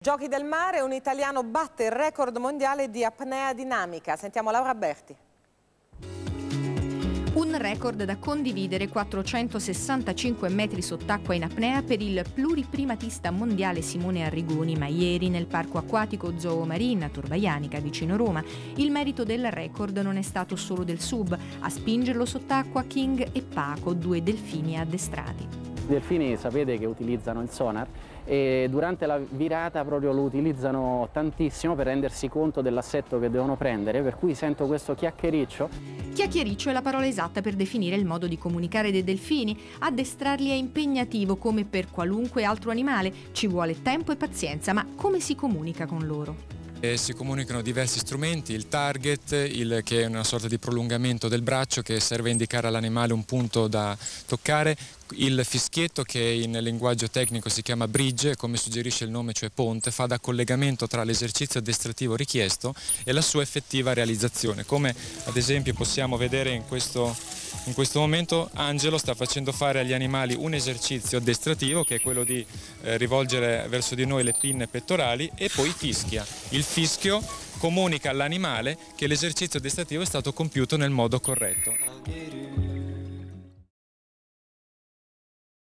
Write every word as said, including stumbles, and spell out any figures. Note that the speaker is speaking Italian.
Giochi del mare, un italiano batte il record mondiale di apnea dinamica. Sentiamo Laura Berti. Un record da condividere, quattrocentosessantacinque metri sott'acqua in apnea per il pluriprimatista mondiale Simone Arrigoni, ma ieri nel parco acquatico Zoo Marine a Torvaianica, vicino Roma. Il merito del record non è stato solo del sub, a spingerlo sott'acqua King e Paco, due delfini addestrati. I delfini sapete che utilizzano il sonar e durante la virata proprio lo utilizzano tantissimo per rendersi conto dell'assetto che devono prendere, per cui sento questo chiacchiericcio. Chiacchiericcio è la parola esatta per definire il modo di comunicare dei delfini. Addestrarli è impegnativo come per qualunque altro animale, ci vuole tempo e pazienza, ma come si comunica con loro? E si comunicano diversi strumenti, il target, il, che è una sorta di prolungamento del braccio che serve a indicare all'animale un punto da toccare, il fischietto che in linguaggio tecnico si chiama bridge, come suggerisce il nome, cioè ponte, fa da collegamento tra l'esercizio addestrativo richiesto e la sua effettiva realizzazione. Come ad esempio possiamo vedere in questo, in questo momento Angelo sta facendo fare agli animali un esercizio addestrativo che è quello di eh, rivolgere verso di noi le pinne pettorali e poi fischia. Il fischio comunica all'animale che l'esercizio addestrativo è stato compiuto nel modo corretto.